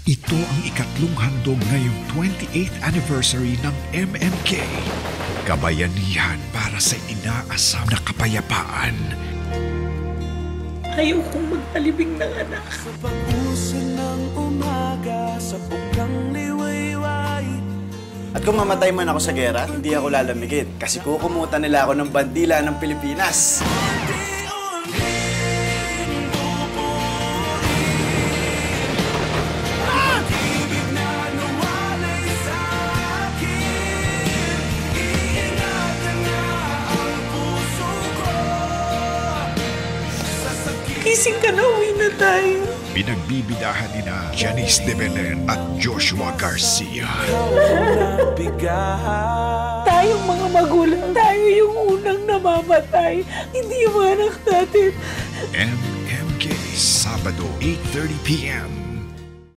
Ito ang ikatlong handog ngayong 28th anniversary ng MMK. Kabayanihan para sa inaasam na kapayapaan. Ayaw kong magtalibing ng anak. Sa pag-usan ng umaga, sa bukang liwayway. At kung mamatay man ako sa gera, hindi ako lalamigin. Kasi kukumutan nila ako ng bandila ng Pilipinas. Gising ka na, uwi na tayo. Pinagbibidahan nina Janice de Belen at Joshua Garcia. Tayong mga magulang, tayo yung unang namamatay. Hindi yung mga anak natin. MMK, Sabado, 8:30 p.m.